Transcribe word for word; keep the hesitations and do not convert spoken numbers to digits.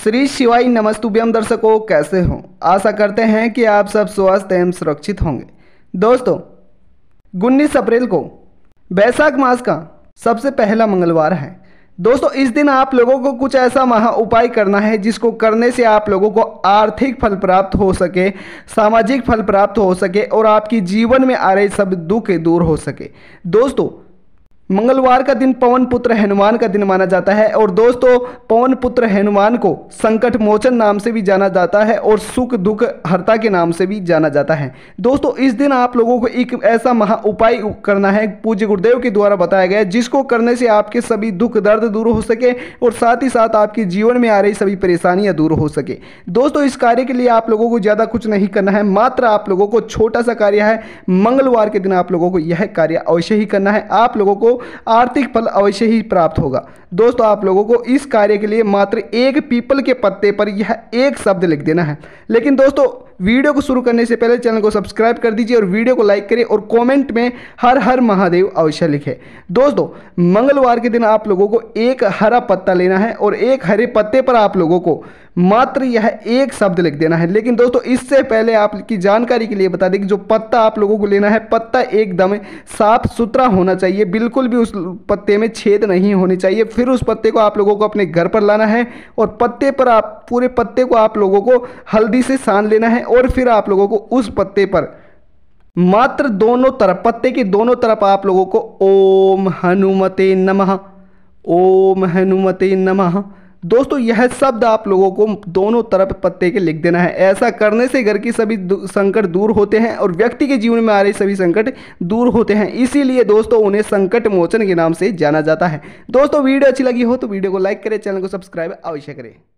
श्री शिवाय नमस्तुभ्यम दर्शकों, कैसे हो? आशा करते हैं कि आप सब स्वस्थ एवं सुरक्षित होंगे। दोस्तों, उन्नीस अप्रैल को वैशाख मास का सबसे पहला मंगलवार है। दोस्तों, इस दिन आप लोगों को कुछ ऐसा महा उपाय करना है जिसको करने से आप लोगों को आर्थिक फल प्राप्त हो सके, सामाजिक फल प्राप्त हो सके और आपकी जीवन में आ रहे सब दुख दूर हो सके। दोस्तों, मंगलवार का दिन पवन पुत्र हनुमान का दिन माना जाता है और दोस्तों, पवन पुत्र हनुमान को संकट मोचन नाम से भी जाना जाता है और सुख दुख हरता के नाम से भी जाना जाता है। दोस्तों, इस दिन आप लोगों को एक ऐसा महा उपाय करना है, पूज्य गुरुदेव के द्वारा बताया गया है, जिसको करने से आपके सभी दुख दर्द दूर हो सके और साथ ही साथ आपके जीवन में आ रही सभी परेशानियां दूर हो सके। दोस्तों, इस कार्य के लिए आप लोगों को ज़्यादा कुछ नहीं करना है, मात्र आप लोगों को छोटा सा कार्य है। मंगलवार के दिन आप लोगों को यह कार्य अवश्य ही करना है। आप लोगों को आर्थिक फल अवश्य ही प्राप्त होगा। दोस्तों, आप लोगों को इस कार्य के लिए मात्र एक पीपल के पत्ते पर यह एक शब्द लिख देना है। लेकिन दोस्तों, वीडियो को शुरू करने से पहले चैनल को सब्सक्राइब कर दीजिए और वीडियो को लाइक करें और कमेंट में हर हर महादेव अवश्य लिखें। दोस्तों, मंगलवार के दिन आप लोगों को एक हरा पत्ता लेना है और एक हरे पत्ते पर आप लोगों को मात्र यह एक शब्द लिख देना है। लेकिन दोस्तों, इससे पहले आपकी जानकारी के लिए बता दें कि जो पत्ता आप लोगों को लेना है, पत्ता एकदम साफ सुथरा होना चाहिए, बिल्कुल भी उस पत्ते में छेद नहीं होने चाहिए। फिर उस पत्ते को आप लोगों को अपने घर पर लाना है और पत्ते पर आप पूरे पत्ते को आप लोगों को हल्दी से सान लेना है और फिर आप लोगों को उस पत्ते पर मात्र दोनों तरफ, पत्ते के दोनों तरफ आप लोगों को ओम हनुमते नमः, ओम हनुमते नमः, दोस्तों यह शब्द आप लोगों को दोनों तरफ पत्ते के लिख देना है। ऐसा करने से घर की सभी संकट दूर होते हैं और व्यक्ति के जीवन में आ रहे सभी संकट दूर होते हैं। इसीलिए दोस्तों, उन्हें संकट मोचन के नाम से जाना जाता है। दोस्तों, वीडियो अच्छी लगी हो तो वीडियो को लाइक करें, चैनल को सब्सक्राइब अवश्य करें।